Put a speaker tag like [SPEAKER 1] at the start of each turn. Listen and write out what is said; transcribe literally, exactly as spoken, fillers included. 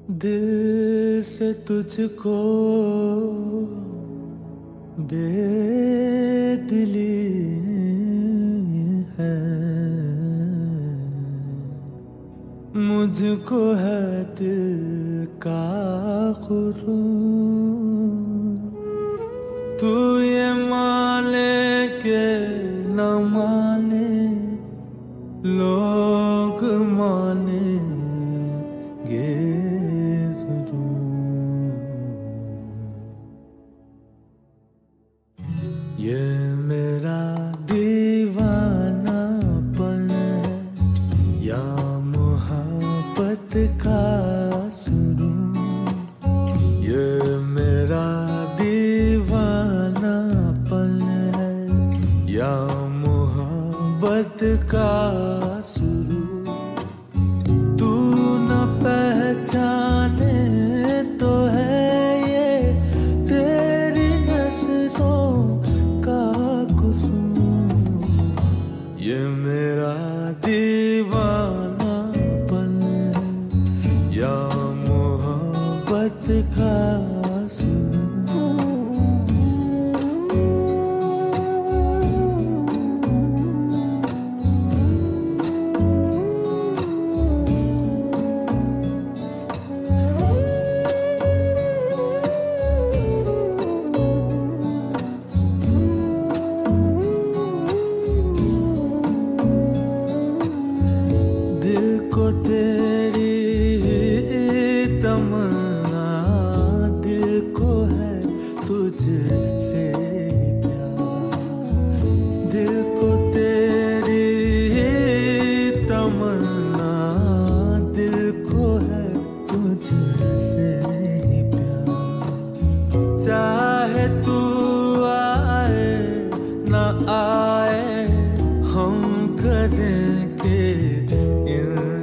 [SPEAKER 1] दिल से तुझको बेदिली है, मुझको है दिल का गुरूर। तू ये माने के न माने, लोग मानेंगे जरूर। ये मेरा दीवानापन है या मोहब्बत का सुरूर। ये मेरा दीवानापन है या मोहब्बत का सुरूर। तू न पहचाने तो है ये तेरी नजरों का कसूर। ये मेरा दीवानापन है या मोहब्बत का सुरूर। दिल को तेरी तमन्ना, दिल को है तुझसे प्यार। दिल को तेरी तमन्ना, दिल को है तुझसे प्यार। चाहे तू आए न आए, हम करेंगे इन